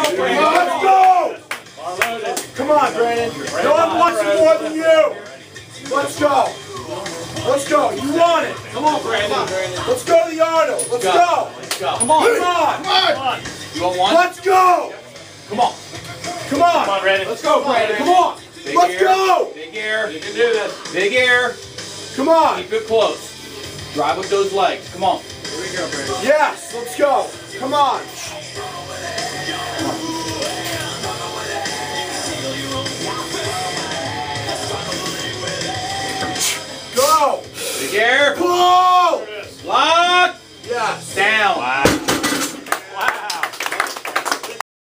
Brandon. Let's go! Come on, Brandon. No one wants it more than you. Let's go. Let's go. You want it. Come on, Brandon. Let's go to the Arnold. Let's go. Let's go. Come on. Come on. Come on. You want one? Let's go. Come on. Come on. Come on, Brandon. Let's go, Brandon. Come on. Let's go. Big air. You can do this. Big air. Come on. Keep it close. Drive with those legs. Come on. Here we go, Brandon. Yes. Let's go. Come on. Go. Big air. Pull.